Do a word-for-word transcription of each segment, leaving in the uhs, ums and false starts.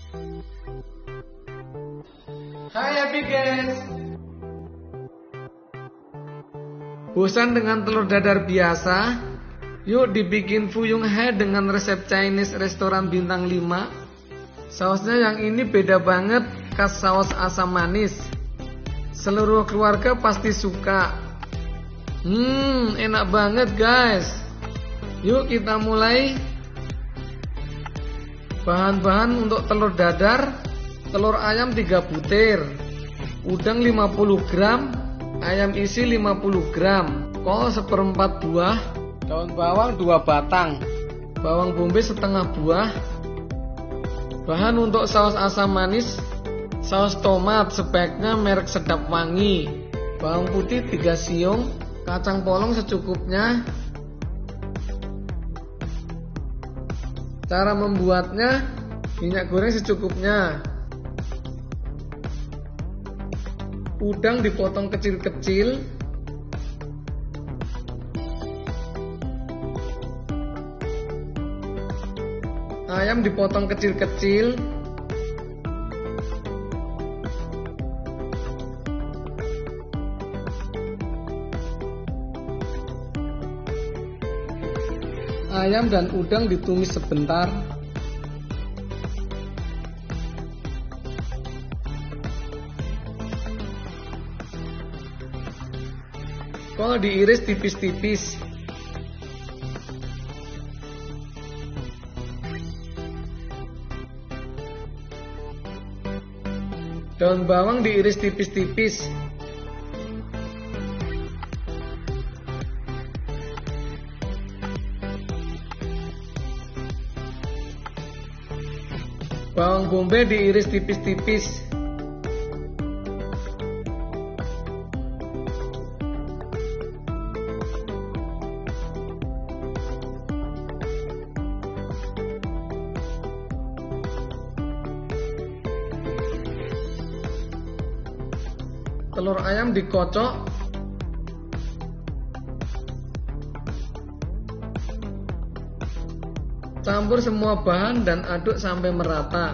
Hai happy guys. Bosan dengan telur dadar biasa? Yuk dibikin fuyung hai dengan resep Chinese restoran bintang lima. Sausnya yang ini beda banget, khas saus asam manis. Seluruh keluarga pasti suka. Hmm, enak banget guys. Yuk kita mulai. Bahan-bahan untuk telur dadar: telur ayam tiga butir, udang lima puluh gram, ayam isi lima puluh gram, kol seperempat buah, daun bawang dua batang, bawang bombay setengah buah. Bahan untuk saus asam manis: saus tomat sebaiknya merek Sedap Wangi, bawang putih tiga siung, kacang polong secukupnya. Cara membuatnya: minyak goreng secukupnya. Udang dipotong kecil-kecil. Ayam dipotong kecil-kecil. Ayam dan udang ditumis sebentar. Kol diiris tipis-tipis. Daun bawang diiris tipis-tipis. Bawang bombay diiris tipis-tipis. Telur ayam dikocok. Campur semua bahan dan aduk sampai merata.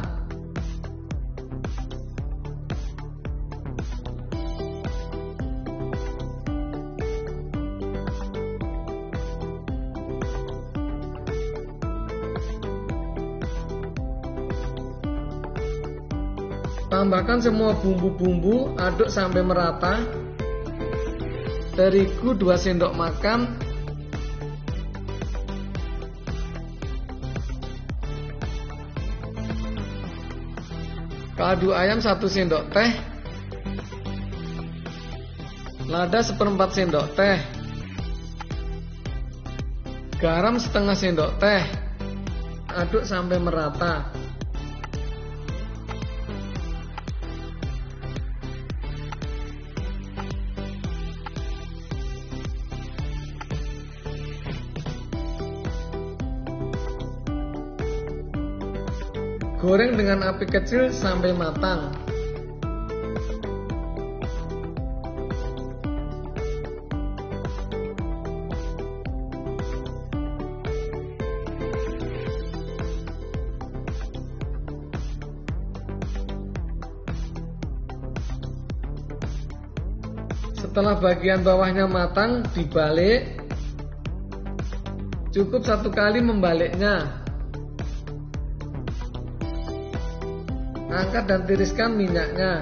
Tambahkan semua bumbu-bumbu, aduk sampai merata. Terigu dua sendok makan. Kaldu ayam satu sendok teh. Lada seperempat sendok teh. Garam setengah sendok teh. Aduk sampai merata. Goreng dengan api kecil sampai matang. Setelah bagian bawahnya matang, dibalik. Cukup satu kali membaliknya. Angkat dan tiriskan minyaknya.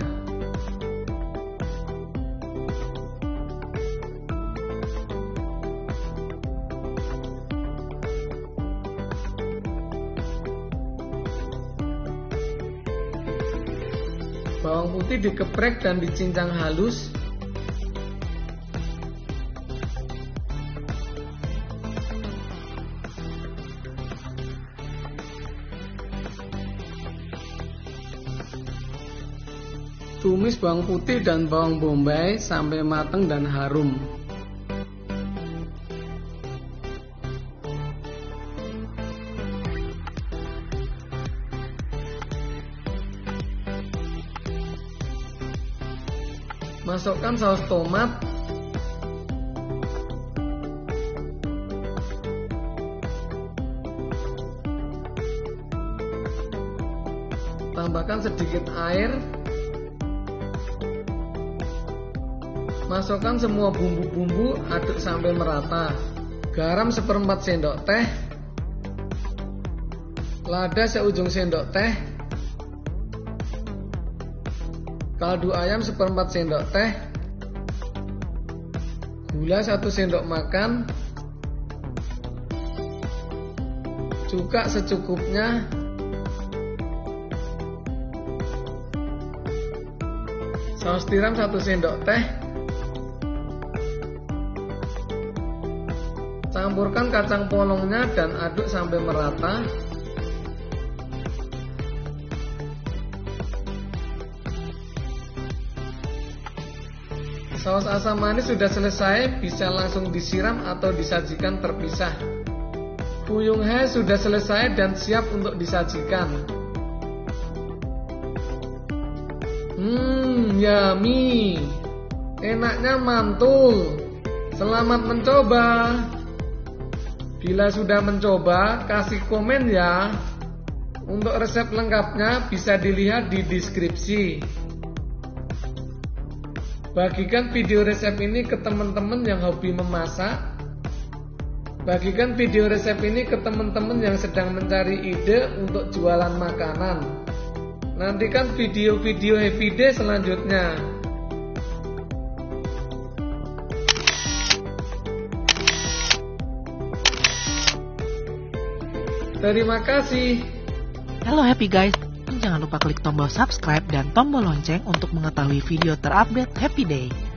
Bawang putih dikeprek dan dicincang halus. Tumis bawang putih dan bawang bombay sampai matang dan harum. Masukkan saus tomat. Tambahkan sedikit air. Masukkan semua bumbu-bumbu, aduk sampai merata. Garam seperempat sendok teh. Lada seujung sendok teh. Kaldu ayam seperempat sendok teh. Gula satu sendok makan. Cuka secukupnya. Saus tiram satu sendok teh. Campurkan kacang polongnya dan aduk sampai merata. Saus asam manis sudah selesai, bisa langsung disiram atau disajikan terpisah. Fuyung He sudah selesai dan siap untuk disajikan. Hmm, yummy. Enaknya mantul. Selamat mencoba. Bila sudah mencoba, kasih komen ya. Untuk resep lengkapnya bisa dilihat di deskripsi. Bagikan video resep ini ke teman-teman yang hobi memasak. Bagikan video resep ini ke teman-teman yang sedang mencari ide untuk jualan makanan. Nantikan video-video Happy Day selanjutnya. Terima kasih. Halo Happy Guys, jangan lupa klik tombol subscribe dan tombol lonceng untuk mengetahui video terupdate Happy Day.